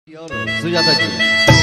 और सुजाता जी।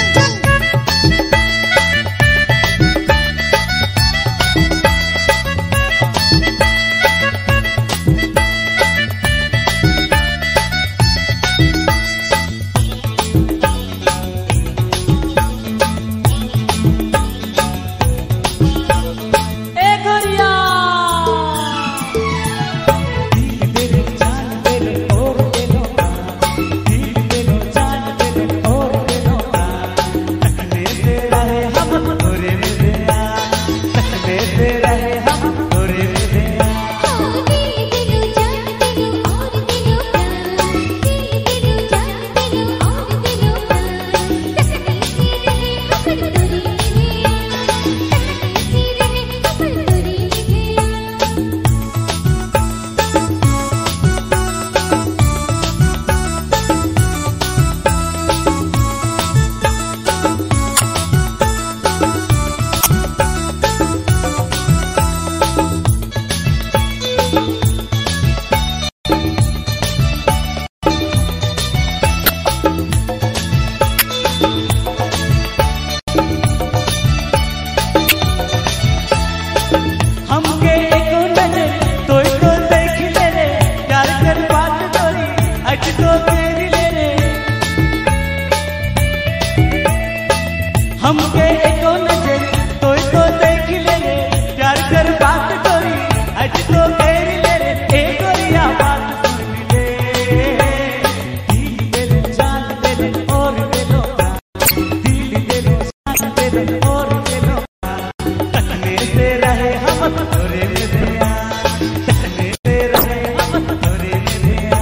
हमके एको नजर तो देख ले रे, प्यार कर बात करी आज तो घेर ले रे, ए गोरिया बात सुन ले, दिल दे लो जान दे लो और दे लो, दिल दे लो जान दे लो और दे लो, तकने से रहे हम तोरे में दिया, तकने से रहे हम तोरे में दिया।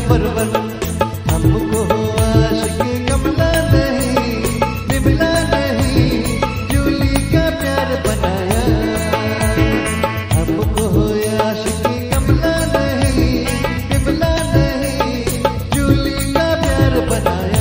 Number one. हमको आशिक कमला नहीं, बिमला नहीं, जूली का प्यार बनाया। हमको आशिक कमला नहीं, बिमला नहीं, जूली का प्यार बनाया।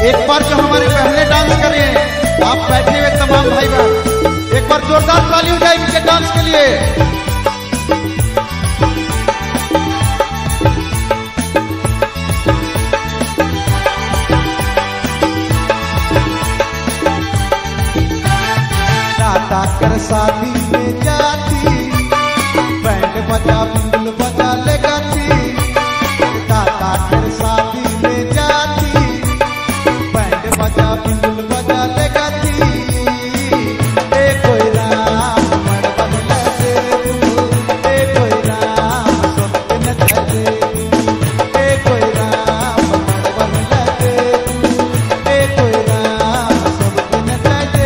एक बार जो हमारे पहले डांस कर रहे हैं, आप बैठे हुए तमाम भाई बहन, एक बार जोरदार ताली हो जाए इनके डांस के लिए। दादा कर शादी में जाती, बैंड बजा बिंदुल बजा ले गाती। दादा कर शादी में जाती, बैंड बजा बिंदुल बजा ले गाती। ए कोई राम मर बदला दे, ए कोई राम सब न करे। ए कोई राम मर बदला दे, ए कोई राम सब न करे।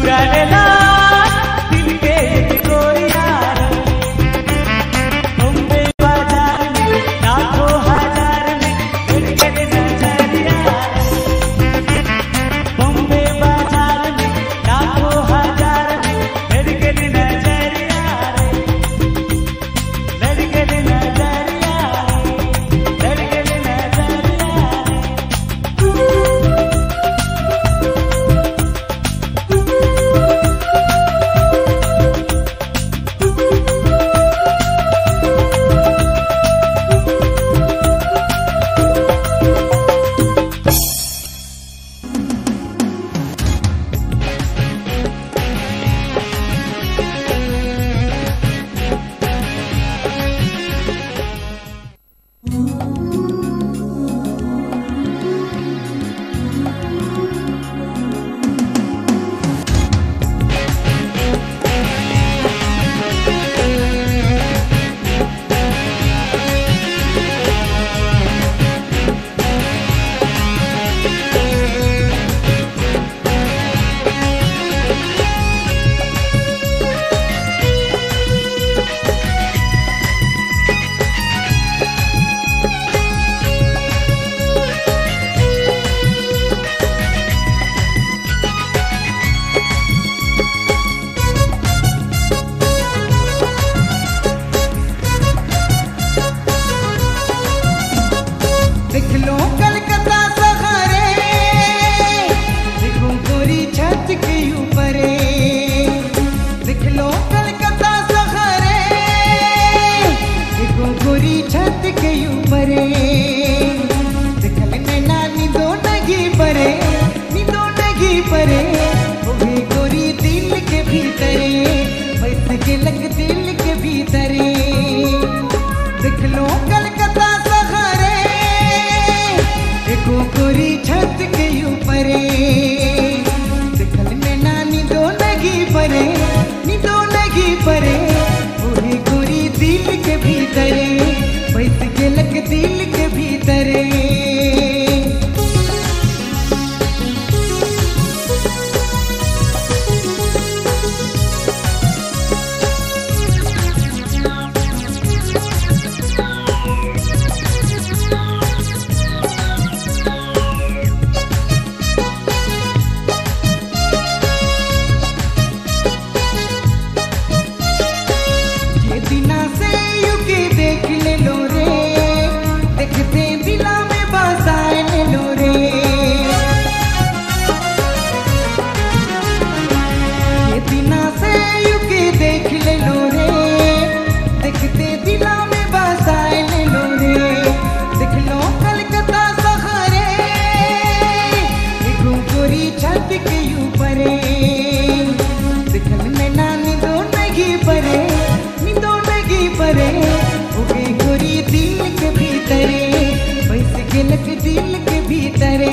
प्यारे लाल दिल के कोई यार बॉम्बे बाजार में लाखों हजार में लड़के नजरिया बॉम्बे बाजार में लाखों हजार में लड़के नजरिया लड़के नजरिया लड़के देख लो कलकत्ता सहारे देखो गोरी छत के ऊपर देख लो कलकत्ता सहारे देखो गोरी छत के ऊपर देखल नैना निदो नगी परे ओहे गोरी दिल के भीतरे बैठ के लग दिल के भीतरे देख लो कलकत्ता सहारे देखो गोरी छत के ऊपर देखल में नानी दो लगी परे ओहे गोरी दिल के भीतरे बैठ के लग दिल के भीतरे बिना से युके देख ले लो रे देखते दिला में बसाए ले लो रे ये बिना से युके देख ले लो रे देखते दिला में बसाए ले लो रे देख लो कलकत्ता सहारे देखो गोरी छत के ऊपर देखल में नानी दो नगी परे ओहे गोरी दिल के भीतरे बैठ के लग दिल के भीतरे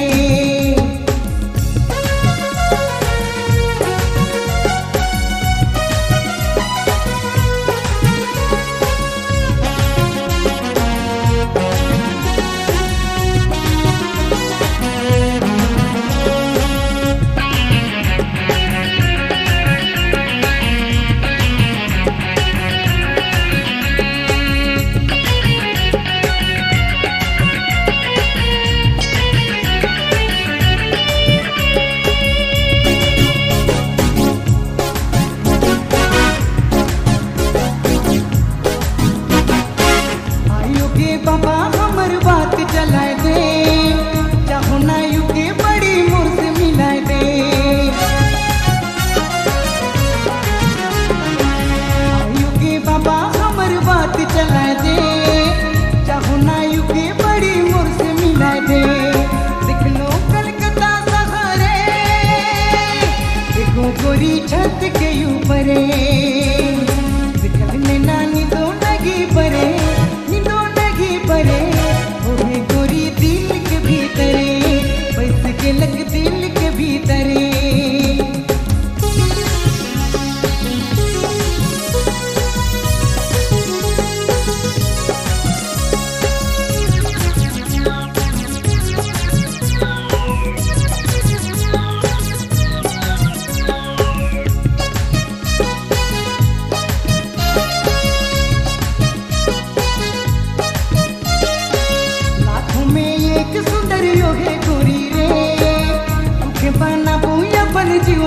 बाबा हमर बात चलाए दे चाहो ना युगे बड़ी मुर्स मिलाए दे युगे बाबा हमर बात चलाए दे चाहो ना युगे बड़ी मुर्स मिलाए दे देख लो कलकत्ता सहारे देखो गोरी छत के ऊपर देखल में नानी दो नगी परे ओहे गोरी दिल के भीतरे बैठ के लग दिल के भीतरे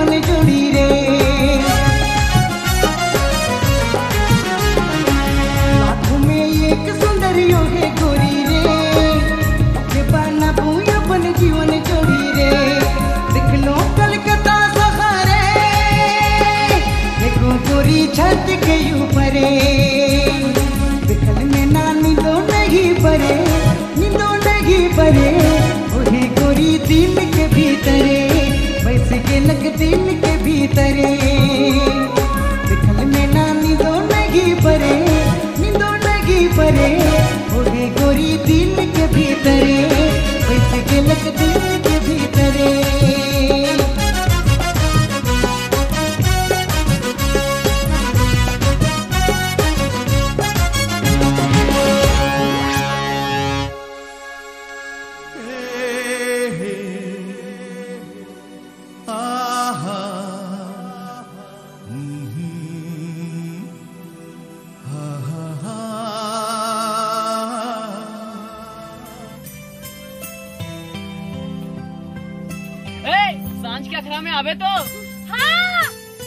जीवन जोड़ी रे। लाखों में एक सुंदर यो है गोरी रे, के पाना भूया अपन जीवन जोड़ी रे। देख लो कलकत्ता सहारे, देखो गोरी छत के ऊपर, दिखल में ना नींदो नहीं परे, नींदो नहीं परे। वही गोरी दिल के भीतरे, वैसे के लग दिल के भीतरे। दिखल में ना नींदो नहीं परे, नींदो नहीं परे। वही गोरी दिल के भीतरे, वैसे के लग दिल के भीतरे। सांझ के अखड़ा में आवे तो। हाँ।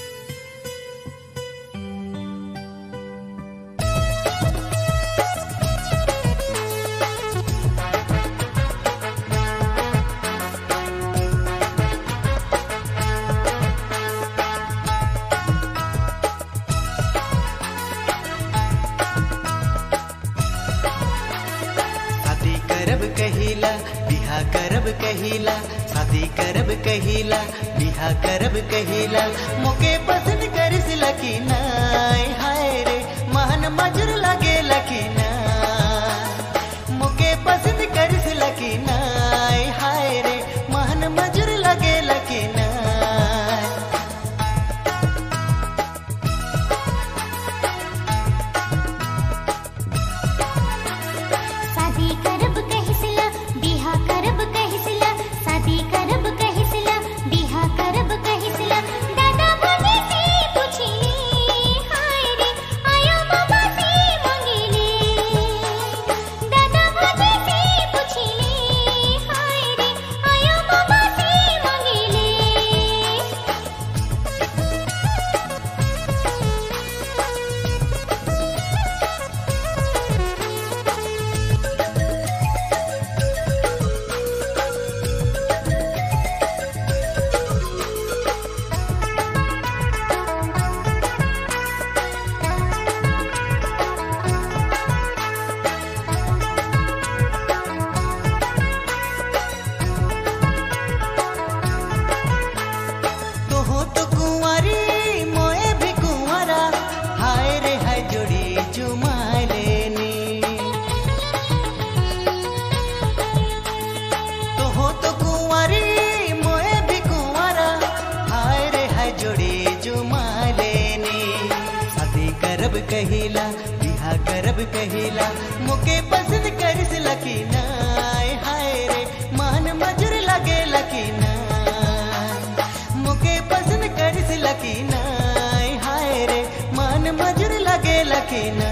शादी करब कहिला, बिहा करब कहिला, शादी करब कहिला, बिहा करब कहिला। मोके पसंद करिस लकी नाय, हाय रे महन मजूर लगे लकी ना। मोके पसंद करिस लकी नाय, हाय रे महन मजूर लगे लकी ना। शादी करब कहिसला, बिहा करब कहिसला, शादी करब कहिसला, बिहा करब कहिसला। दादा भोजी से पूछिले, हाय रे आया बाबा से मांगिले। दादा भोजी से पूछिले, हाय रे आया बाबा से मांगिले। तोहो तो कुंवारी, मोए भी कुंवारा, हाय रे हाय जोड़ी जुमाए लेनी। तोहो तो कुंवारी, मोए भी कुंवारा, हाय रे हाय जोड़ी जुमाए लेनी। शादी करब कहिला, बिहा करब कहिला, मोके पसंद करिस लकी नाय, हाय रे मान मजूर लगे लकी ना। मोके पसंद करिस लकी नाय, हाय रे मान मजूर लगे लकी ना।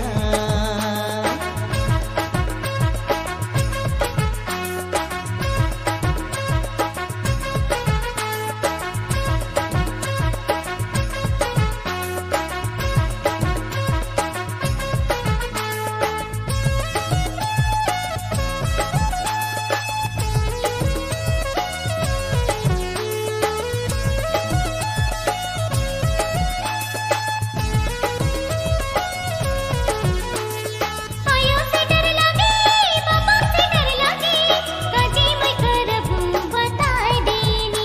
आयो से डर लागे, बाबा से डर लागे, काजी मैं करबू बताए देनी।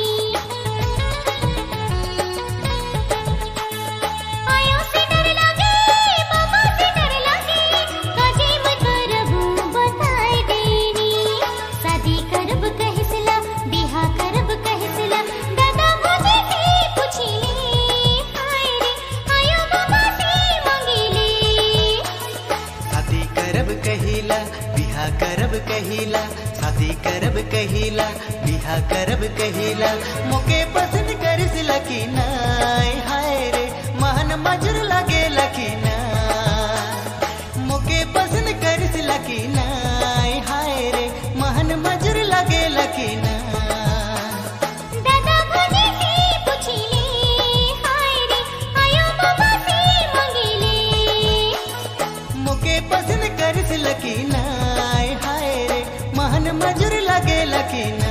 आयो से डर लागे, बाबा से डर लागे, काजी मैं करबू बताए देनी। शादी करब कहिसला, बिहा करब कहिसला। दादा भोजी से पूछिले, हाय रे आयो बाबा से मांगिले। शादी करब कहिला, बिहा करब कहिला, शादी करब कहिला, बिहा करब कहिला। मोके पसंद करिस लकी नाय, हाय रे महन मजूर लगे लकी ना। मोके पसंद करिस लकी नाय, हाय रे महन मजूर लगे लकी ना। दादा भोजी से पूछिले, महन मजूर लगे लकी ना